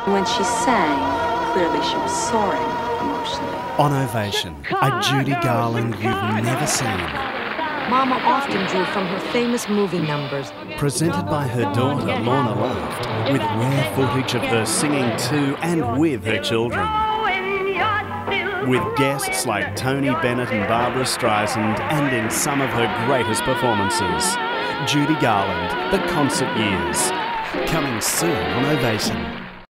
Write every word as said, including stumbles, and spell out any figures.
When she sang, clearly she was soaring emotionally. On Ovation, a Judy Garland you've never seen. Mama often drew from her famous movie numbers. Presented by her daughter, Lorna Loft, with rare footage of her singing to and with her children. With guests like Tony Bennett and Barbara Streisand, and in some of her greatest performances. Judy Garland, The Concert Years. Coming soon on Ovation.